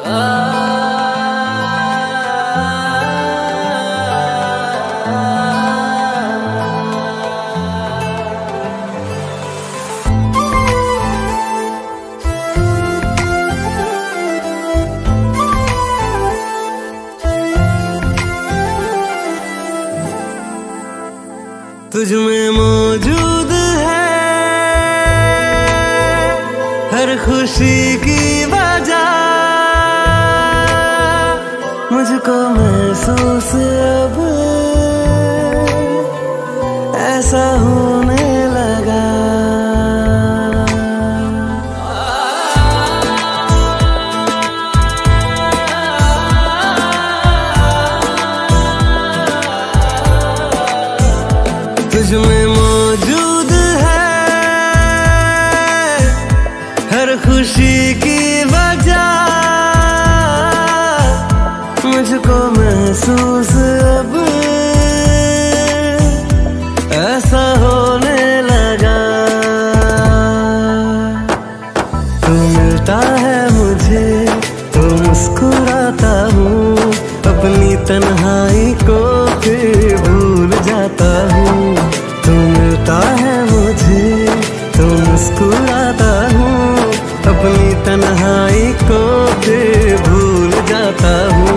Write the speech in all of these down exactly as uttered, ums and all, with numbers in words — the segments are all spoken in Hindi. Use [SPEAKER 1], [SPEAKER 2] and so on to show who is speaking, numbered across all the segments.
[SPEAKER 1] तुझ में मौजूद है हर खुशी की वजह, मुझको महसूस अब ऐसा होने लगा। तुझ में मौजूद है हर खुशी की वजह, मुझको महसूस अब ऐसा होने लगा। तू मिलता है मुझे तो मुस्कुराता हूँ, अपनी तन्हाई को फिर भूल जाता हूँ। तू मिलता है मुझे तो मुस्कुराता हूँ, अपनी तन्हाई को फिर भूल जाता हूँ।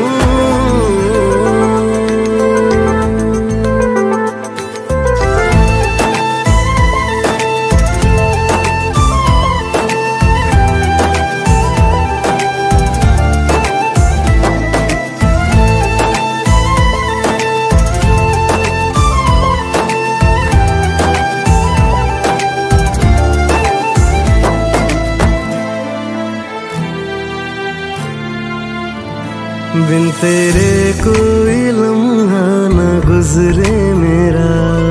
[SPEAKER 1] बिन तेरे कोई लम्हा न गुजरे मेरा,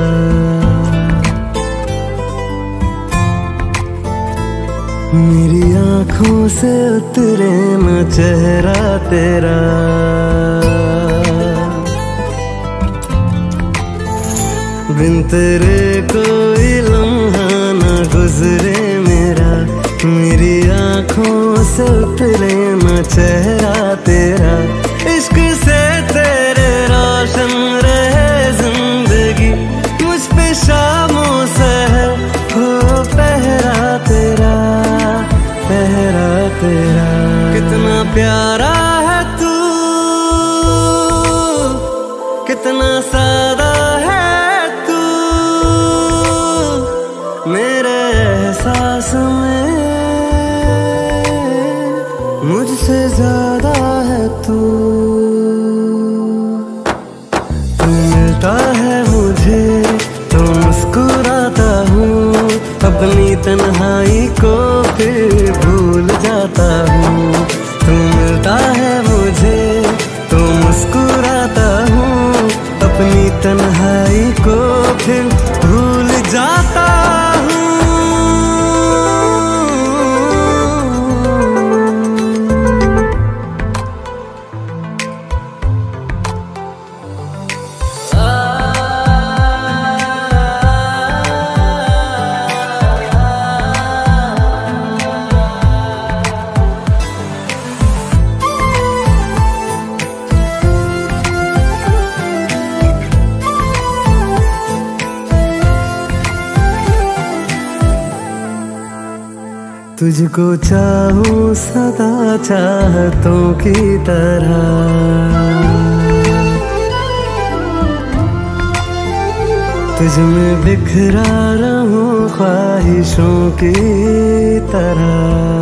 [SPEAKER 1] मेरी आँखों से उतरे न चेहरा तेरा। बिन तेरे कोई लम्हा न गुजरे मेरा, मेरी आँखों से उतरे न चेहरा तेरा। इश्क से तेरे रोशन रहे जिंदगी, मुझ पे शामों से है हो पहरा तेरा, पहरा तेरा। कितना प्यारा है तू, कितना सादा है तू, मेरे एहसास में मुझसे ज्यादा है तू। तू मिलता है मुझे तो मुस्कुराता हूँ, अपनी तन्हाई को फिर भूल जाता हूँ। तू मिलता है मुझे तो मुस्कुराता हूँ, अपनी तन्हाई को फिर भूल जाता हूँ। तुझको चाहूं सदा चाहतों की तरह, तुझ में बिखरा रहूं ख्वाहिशों की तरह।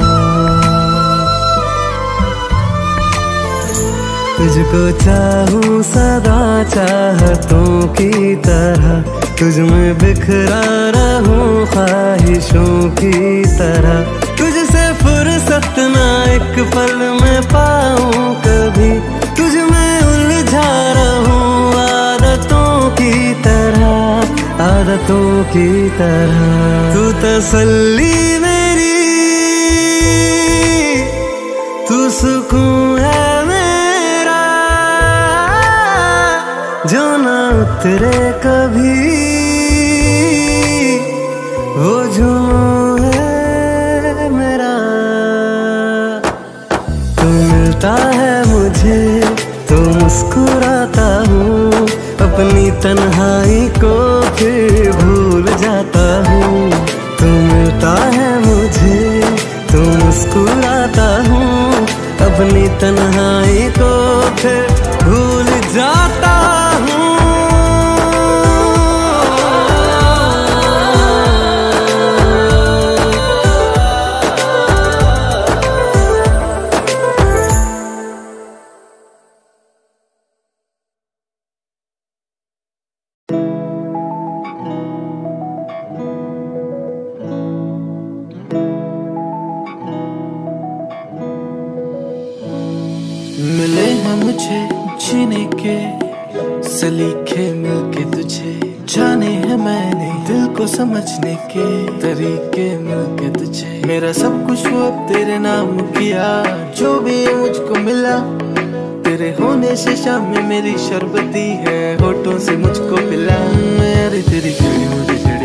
[SPEAKER 1] तुझको चाहूं सदा चाहतों की तरह, तुझ में बिखरा रहूं ख्वाहिशों की तरह। तुझसे फुर्सत ना एक पल में पाऊं कभी, तुझ में उलझा रहूं आदतों की तरह, आदतों की तरह। तू तसल्ली मेरी, तू सुकून है मेरा, जो ना उतरे कभी वो जुनून है मेरा। तू तन्हाई को फिर भूल जाता हूँ। तू मिलता है मुझे, तू मुस्कुराता हूँ, अपनी तन्हाई को फिर भूल जाता हूँ।
[SPEAKER 2] मिले हैं मुझे जीने के सलीखे, मिलके तुझे जाने हैं मैंने दिल को समझने के तरीके, मिलके तुझे मेरा सब कुछ वो अब तेरे नाम किया। जो भी मुझको मिला तेरे होने से शाम में मेरी शरबती है, होठों से मुझको पिला। अरे तेरी खिड़ी मुझे